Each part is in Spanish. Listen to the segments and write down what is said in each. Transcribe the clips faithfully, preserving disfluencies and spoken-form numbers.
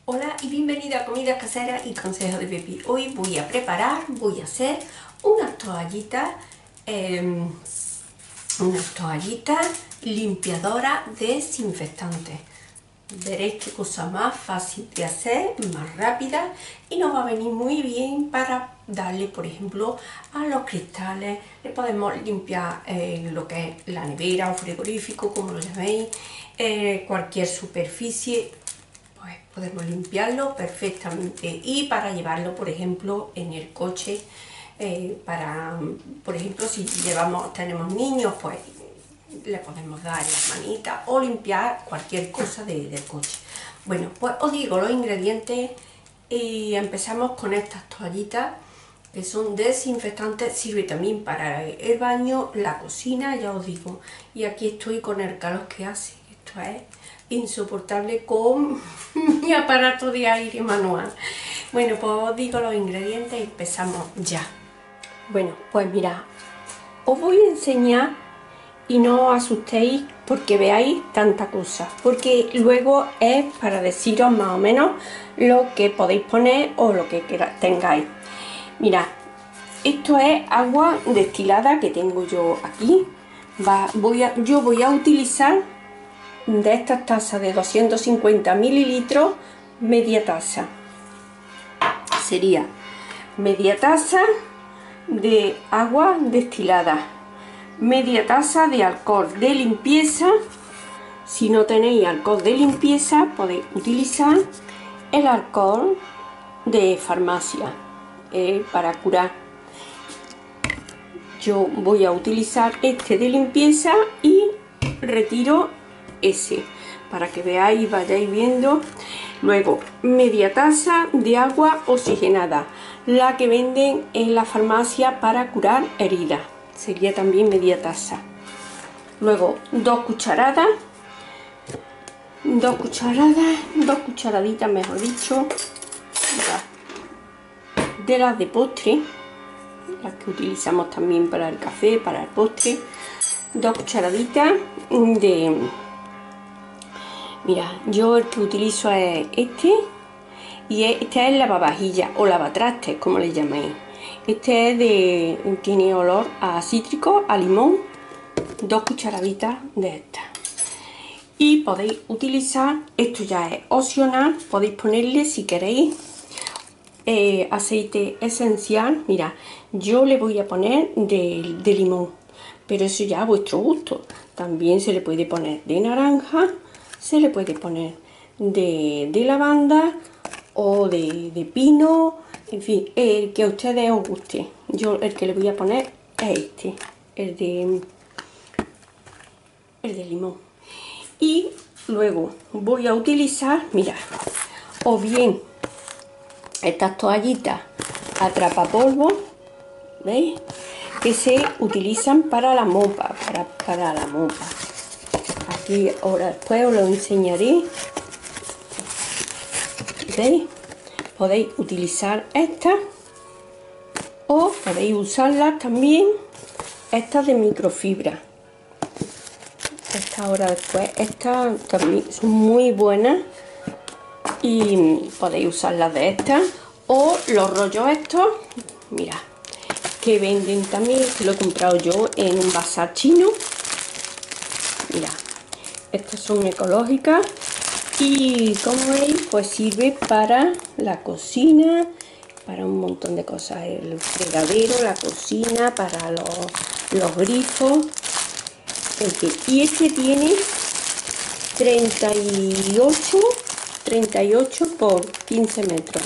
Hola y bienvenida a Comidas Caseras y Consejos de Pepi. Hoy voy a preparar, voy a hacer unas toallitas, eh, unas toallitas limpiadoras desinfectantes. Veréis qué cosa más fácil de hacer, más rápida y nos va a venir muy bien para darle, por ejemplo, a los cristales. Le podemos limpiar eh, lo que es la nevera o frigorífico, como lo llaméis, eh, cualquier superficie. Pues podemos limpiarlo perfectamente y para llevarlo, por ejemplo, en el coche, eh, para, por ejemplo, si llevamos, tenemos niños, pues le podemos dar las manitas o limpiar cualquier cosa de, del coche. Bueno, pues os digo los ingredientes y empezamos con estas toallitas que son desinfectantes, sirve también para el baño, la cocina, ya os digo. Y aquí estoy con el calor que hace, esto es insoportable con mi aparato de aire manual. Bueno, pues os digo los ingredientes y empezamos ya. Bueno, pues mirad, os voy a enseñar y no os asustéis porque veáis tanta cosa, porque luego es para deciros más o menos lo que podéis poner o lo que tengáis. Mirad, esto es agua destilada que tengo yo aquí. Va, voy a, yo voy a utilizar de estas tazas de doscientos cincuenta mililitros, media taza. Sería media taza de agua destilada, media taza de alcohol de limpieza. Si no tenéis alcohol de limpieza, podéis utilizar el alcohol de farmacia eh, para curar. Yo voy a utilizar este de limpieza y retiro ese para que veáis y vayáis viendo. Luego media taza de agua oxigenada, la que venden en la farmacia para curar heridas, sería también media taza. Luego dos cucharadas dos cucharadas dos cucharaditas mejor dicho de las de postre, las que utilizamos también para el café, para el postre. Dos cucharaditas de, mira, yo el que utilizo es este, y este es lavavajillas o lavatrastes, como le llaméis. Este es de, tiene olor a cítrico, a limón. Dos cucharaditas de estas. Y podéis utilizar, esto ya es opcional, podéis ponerle si queréis eh, aceite esencial. Mira, yo le voy a poner de, de limón, pero eso ya a vuestro gusto. También se le puede poner de naranja, se le puede poner de, de lavanda o de, de pino, en fin, el que a ustedes os guste. Yo el que le voy a poner es este, el de, el de limón. Y luego voy a utilizar, mira, o bien estas toallitas atrapapolvo, ¿veis? Que se utilizan para la mopa, para, para la mopa. Aquí ahora después os lo enseñaré. ¿Veis? Podéis utilizar estas o podéis usarlas también, estas de microfibra. Estas ahora después, estas también son muy buenas y podéis usarlas de estas o los rollos estos, mira, que venden también, que lo he comprado yo en un bazar chino. Mira, estas son ecológicas y como veis pues sirve para la cocina, para un montón de cosas, el fregadero, la cocina, para los, los grifos, en fin. Y este tiene treinta y ocho por quince metros.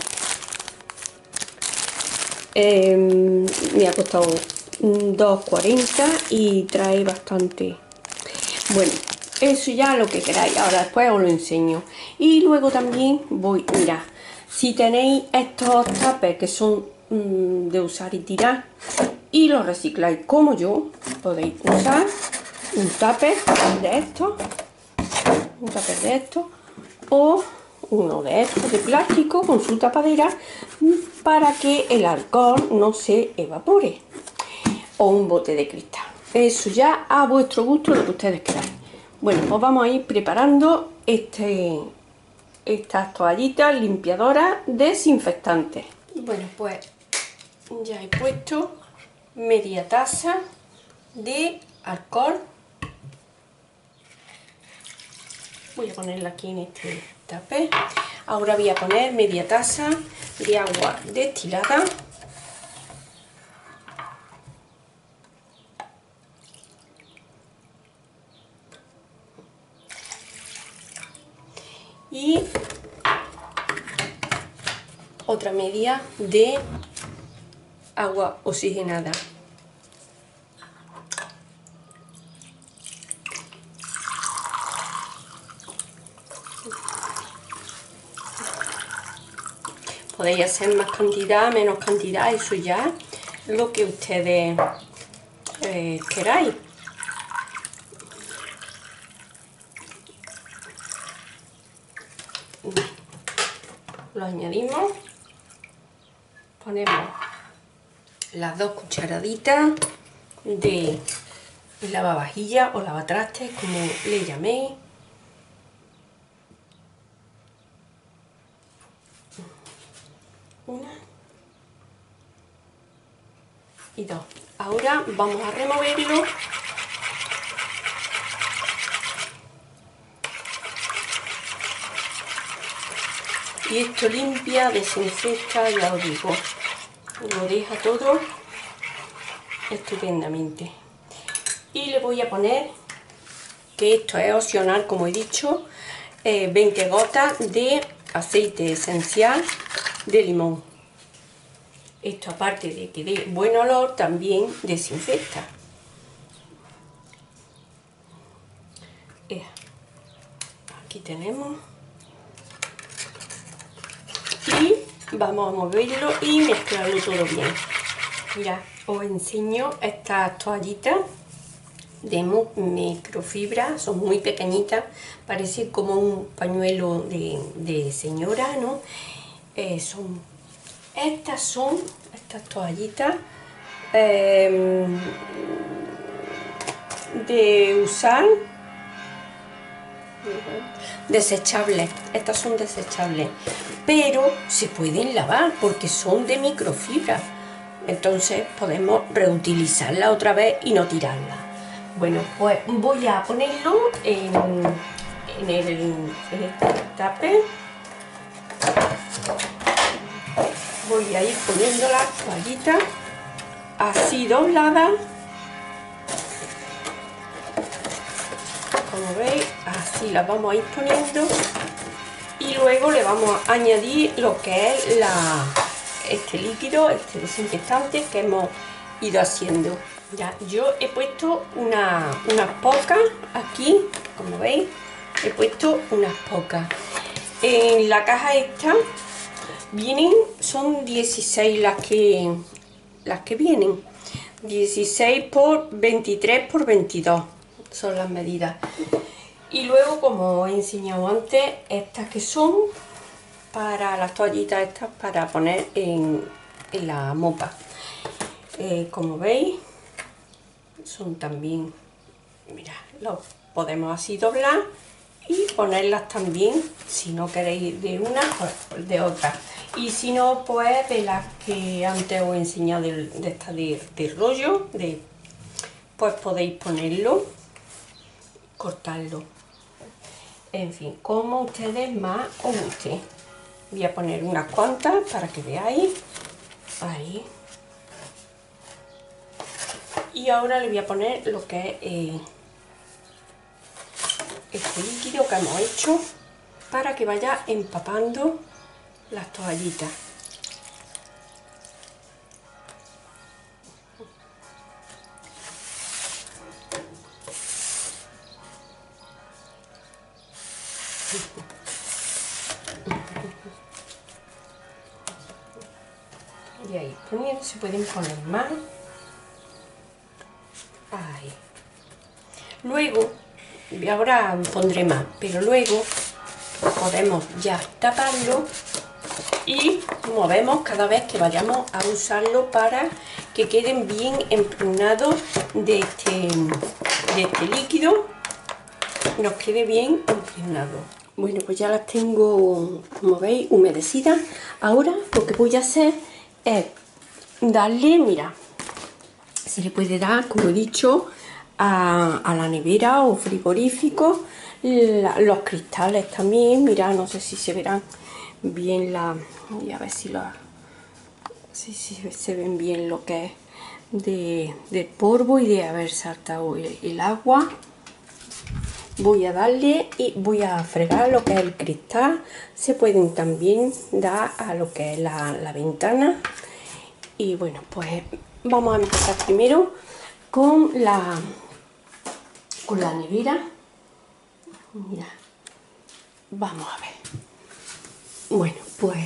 Eh, me ha costado dos cuarenta y trae bastante. Bueno, eso ya lo que queráis, ahora después os lo enseño. Y luego también voy, mirad, si tenéis estos tapes que son mmm, de usar y tirar y los recicláis como yo, podéis usar un tupper de estos, un tupper de estos o uno de estos de plástico con su tapadera para que el alcohol no se evapore, o un bote de cristal. Eso ya a vuestro gusto, lo que ustedes queráis. Bueno, pues vamos a ir preparando este, estas toallitas limpiadoras desinfectantes. Bueno, pues ya he puesto media taza de alcohol. Voy a ponerla aquí en este tapé. Ahora voy a poner media taza de agua destilada. Y otra media de agua oxigenada. Podéis hacer más cantidad, menos cantidad, eso ya lo que ustedes eh, queráis. Lo añadimos, ponemos las dos cucharaditas de lavavajillas o lavatrastes, como le llaméis. Una y dos. Ahora vamos a removerlo. Y esto limpia, desinfecta, ya os digo, lo deja todo estupendamente. Y le voy a poner, que esto es opcional como he dicho, eh, veinte gotas de aceite esencial de limón. Esto, aparte de que dé buen olor, también desinfecta. Aquí tenemos. Y vamos a moverlo y mezclarlo todo bien. Mirad, os enseño estas toallitas de microfibra, son muy pequeñitas, parece como un pañuelo de, de señora, ¿no? Eh, son, estas son, estas toallitas eh, de usar, desechables. Estas son desechables, pero se pueden lavar porque son de microfibra, entonces podemos reutilizarla otra vez y no tirarla. Bueno, pues voy a ponerlo en, en el, en el tape. Voy a ir poniendo las toallitas así dobladas, como veis, así las vamos a ir poniendo, y luego le vamos a añadir lo que es la, este líquido, este desinfectante que hemos ido haciendo. Ya, yo he puesto una, unas pocas aquí, como veis, he puesto unas pocas. En la caja esta vienen, son dieciséis las que, las que vienen, dieciséis por veintitrés por veintidós. Son las medidas. Y luego, como he enseñado antes, estas que son para las toallitas estas para poner en, en la mopa. Eh, como veis, son también, mirad, los podemos así doblar y ponerlas también, si no queréis de una, pues de otra. Y si no, pues de las que antes os he enseñado de, de esta de, de rollo, de, pues podéis ponerlo, cortarlo, en fin, como ustedes más os guste. Voy a poner unas cuantas para que veáis, ahí. Y ahora le voy a poner lo que es eh, este líquido que hemos hecho para que vaya empapando las toallitas. Y ahí poniendo, se pueden poner más. Ahí. Luego, ahora pondré más, pero luego podemos ya taparlo y movemos cada vez que vayamos a usarlo para que queden bien impregnados de este, de este líquido, nos quede bien impregnado. Bueno, pues ya las tengo, como veis, humedecidas. Ahora lo que voy a hacer es darle, mira, se le puede dar, como he dicho, a, a la nevera o frigorífico, la, los cristales también. Mira, no sé si se verán bien la... Voy a ver si, la, si, si se ven bien lo que es de, de polvo y de haber saltado el, el agua. Voy a darle y voy a fregar lo que es el cristal. Se pueden también dar a lo que es la, la ventana. Y bueno, pues vamos a empezar primero con la con la nevera. Mira, vamos a ver. Bueno, pues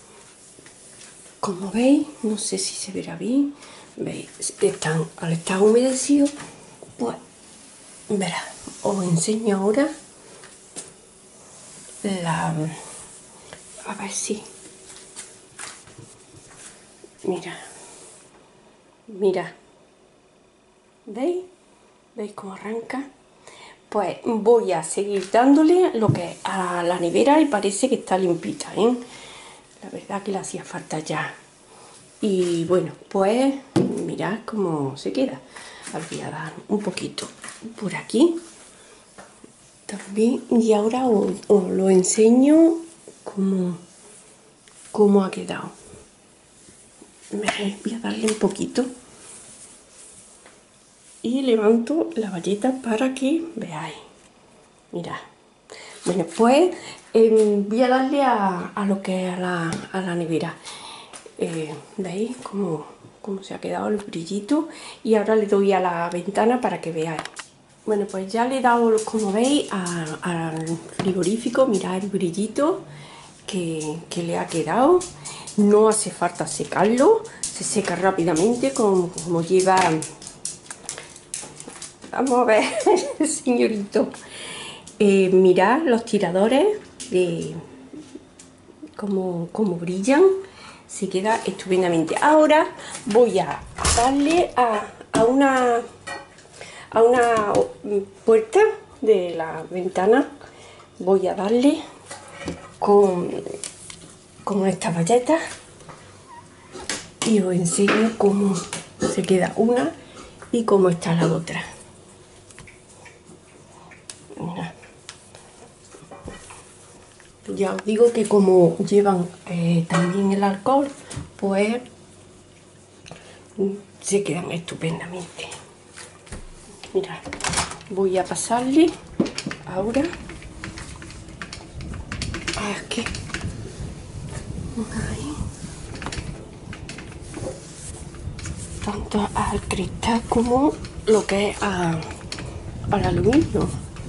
como veis, no sé si se verá bien, veis, están, al estar humedecido, pues verá, os enseño ahora la, a ver si, mira, mira, ¿veis? ¿Veis cómo arranca? Pues voy a seguir dándole lo que es a la nevera y parece que está limpita, ¿eh? La verdad que le hacía falta ya. Y bueno, pues mirad cómo se queda. Ahora voy a dar un poquito por aquí también. Y ahora os, os lo enseño cómo, cómo ha quedado. Voy a darle un poquito. Y levanto la valleta para que veáis. Mirad. Bueno, pues eh, voy a darle a, a lo que es a la, a la nevera. Eh, ¿Veis cómo, cómo se ha quedado el brillito? Y ahora le doy a la ventana para que veáis. Bueno, pues ya le he dado, como veis, al frigorífico. Mirad el brillito que, que le ha quedado. No hace falta secarlo, se seca rápidamente como, como lleva... Vamos a ver, señorito. Eh, mirad los tiradores, eh, como, como brillan. Se queda estupendamente. Ahora voy a darle a, a una a una puerta de la ventana. Voy a darle con, con esta valleta y os enseño cómo se queda una y cómo está la otra. Mirad. Ya os digo que como llevan eh, también el alcohol, pues se quedan estupendamente. Mirad, voy a pasarle ahora aquí, ahí, tanto al cristal como lo que es a, al aluminio.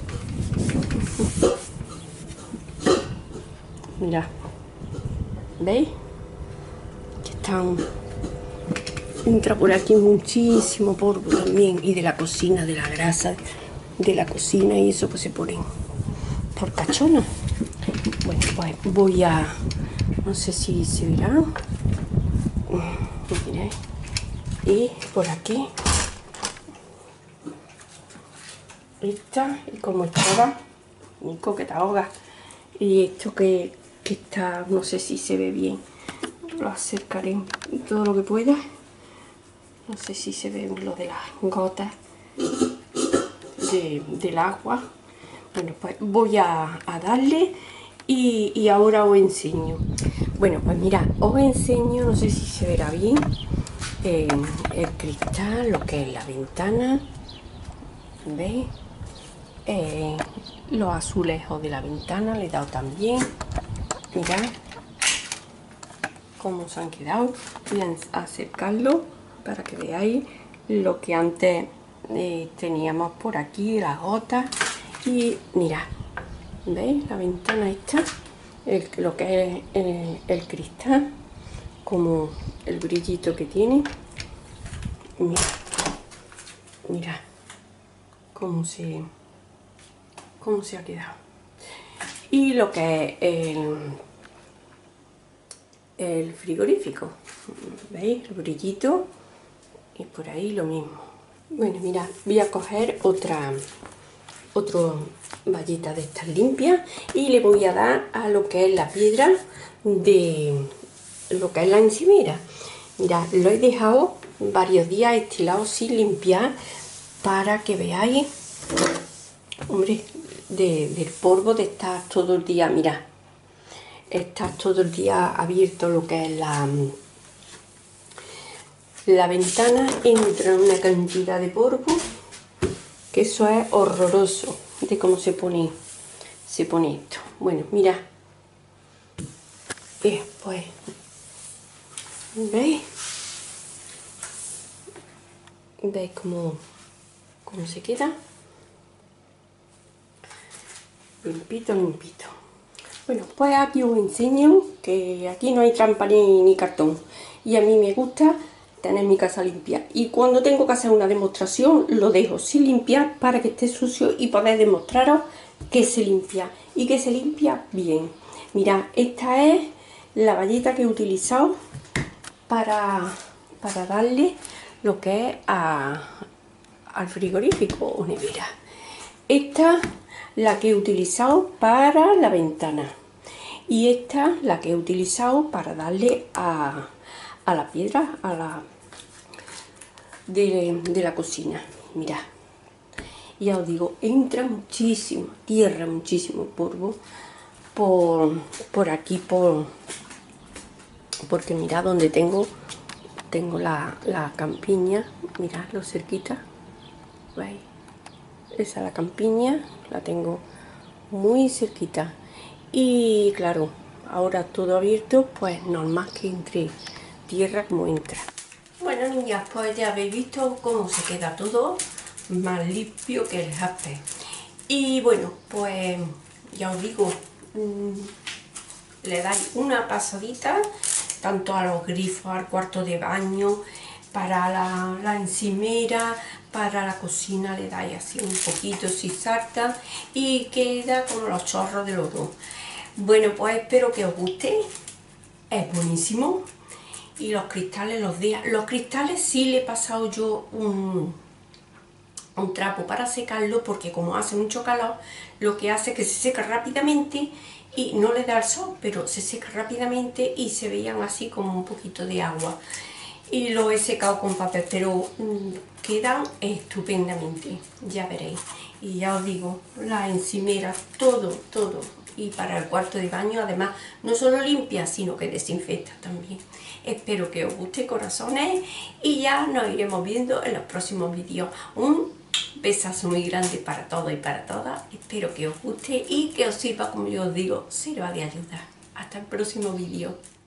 Mirad, ¿veis? Que están... Entra por aquí muchísimo polvo también, y de la cocina, de la grasa de la cocina, y eso pues se ponen por cachona. Bueno, pues voy a... no sé si se verá. Miréis. Y por aquí esta, y como estaba, Nico, que te ahogas. Y esto que, que está, no sé si se ve bien, lo acercaré todo lo que pueda. No sé si se ve lo de las gotas de, del agua. Bueno, pues voy a, a darle y, y ahora os enseño. Bueno, pues mirad, os enseño, no sé si se verá bien, eh, el cristal, lo que es la ventana. ¿Veis? Eh, los azulejos de la ventana le he dado también. Mirad cómo se han quedado. Voy a acercarlo para que veáis lo que antes eh, teníamos por aquí, las gotas. Y mirad, ¿veis? La ventana esta, el, lo que es el, el cristal, como el brillito que tiene. Mirad, mirad cómo se, cómo se ha quedado. Y lo que es el, el frigorífico, ¿veis? El brillito. Y por ahí lo mismo. Bueno, mirad, voy a coger otra otra valleta de estas limpias y le voy a dar a lo que es la piedra de lo que es la encimera. Mirad, lo he dejado varios días estilado sin limpiar para que veáis, hombre, de, del polvo de estar todo el día, mirad, estar todo el día abierto lo que es la, la ventana y entra una cantidad de polvo que eso es horroroso de cómo se pone, se pone esto. Bueno, mirad, y después, ¿veis? ¿Veis cómo, cómo se queda? Limpito, limpito. Bueno, pues aquí os enseño que aquí no hay trampa ni, ni cartón. Y a mí me gusta tener mi casa limpia. Y cuando tengo que hacer una demostración, lo dejo sin limpiar para que esté sucio y poder demostraros que se limpia. Y que se limpia bien. Mirad, esta es la valleta que he utilizado para, para darle lo que es a, al frigorífico o nevera. Esta la que he utilizado para la ventana y esta la que he utilizado para darle a, a la piedra a la de, de la cocina. Mirad, ya os digo, entra muchísimo tierra, muchísimo polvo por, por aquí, por porque mirad donde tengo tengo la, la campiña, mirad lo cerquita, ¿veis? Esa es la campiña, la tengo muy cerquita y claro, ahora todo abierto, pues normal que entre tierra como entra. Bueno, niñas, pues ya habéis visto cómo se queda todo más limpio que el jaspe. Y bueno, pues ya os digo, mmm, le dais una pasadita tanto a los grifos, al cuarto de baño, para la, la encimera, para la cocina le dais así un poquito si salta y queda como los chorros de los dos. Bueno, pues espero que os guste, es buenísimo. Y los cristales los días, los cristales sí le he pasado yo un, un trapo para secarlo, porque como hace mucho calor, lo que hace es que se seca rápidamente y no le da el sol, pero se seca rápidamente y se veían así como un poquito de agua. Y lo he secado con papel, pero mmm, quedan estupendamente, ya veréis. Y ya os digo, la encimera, todo, todo. Y para el cuarto de baño, además, no solo limpia, sino que desinfecta también. Espero que os guste, corazones, y ya nos iremos viendo en los próximos vídeos. Un besazo muy grande para todos y para todas. Espero que os guste y que os sirva, como yo os digo, sirva de ayuda. Hasta el próximo vídeo.